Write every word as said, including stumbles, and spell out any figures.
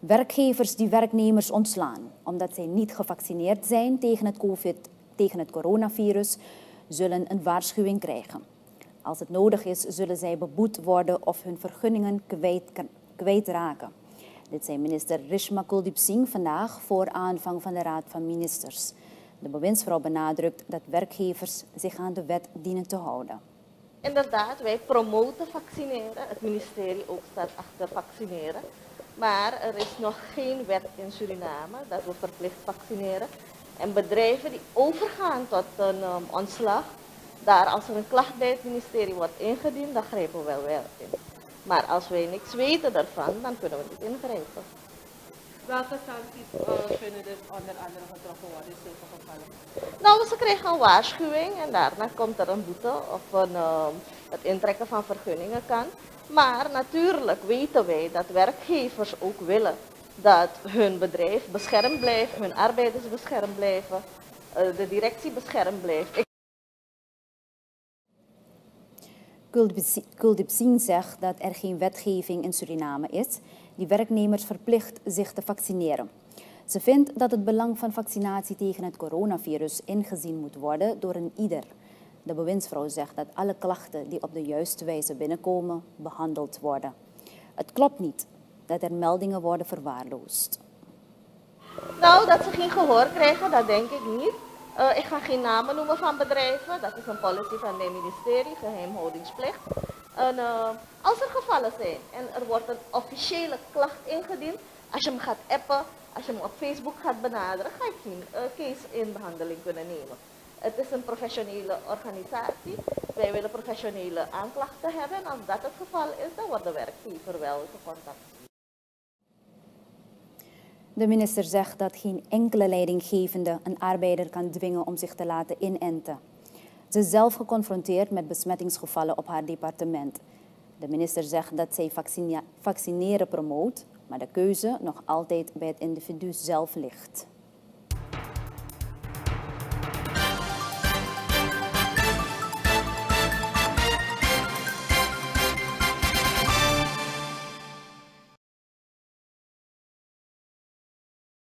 Werkgevers die werknemers ontslaan omdat zij niet gevaccineerd zijn tegen het, COVID, tegen het coronavirus, zullen een waarschuwing krijgen. Als het nodig is, zullen zij beboet worden of hun vergunningen kwijt, kwijtraken. Dit zei minister Reshma Kuldip Singh vandaag voor aanvang van de Raad van Ministers. De bewindsvrouw benadrukt dat werkgevers zich aan de wet dienen te houden. Inderdaad, wij promoten vaccineren. Het ministerie ook staat achter vaccineren. Maar er is nog geen wet in Suriname dat we verplicht vaccineren. En bedrijven die overgaan tot een um, ontslag, daar als er een klacht bij het ministerie wordt ingediend, dan grijpen we wel wel in. Maar als wij niks weten daarvan, dan kunnen we niet ingrijpen. Welke sancties uh, kunnen dus onder andere getroffen worden in zulke gevallen? Nou, ze krijgen een waarschuwing en daarna komt er een boete of een, uh, het intrekken van vergunningen kan. Maar natuurlijk weten wij dat werkgevers ook willen dat hun bedrijf beschermd blijft, hun arbeiders beschermd blijven, uh, de directie beschermd blijft. Kuldip Singh zegt dat er geen wetgeving in Suriname is die werknemers verplicht zich te vaccineren. Ze vindt dat het belang van vaccinatie tegen het coronavirus ingezien moet worden door een ieder. De bewindsvrouw zegt dat alle klachten die op de juiste wijze binnenkomen behandeld worden. Het klopt niet dat er meldingen worden verwaarloosd. Nou, dat ze geen gehoor krijgen, dat denk ik niet. Uh, ik ga geen namen noemen van bedrijven, dat is een policy van het ministerie, geheimhoudingsplicht. En, uh, als er gevallen zijn en er wordt een officiële klacht ingediend, als je hem gaat appen, als je hem op Facebook gaat benaderen, ga ik geen uh, case in behandeling kunnen nemen. Het is een professionele organisatie, wij willen professionele aanklachten hebben en als dat het geval is, dan wordt de werkgever wel gecontacteerd. De minister zegt dat geen enkele leidinggevende een arbeider kan dwingen om zich te laten inenten. Ze is zelf geconfronteerd met besmettingsgevallen op haar departement. De minister zegt dat zij vaccineren promoot, maar de keuze nog altijd bij het individu zelf ligt.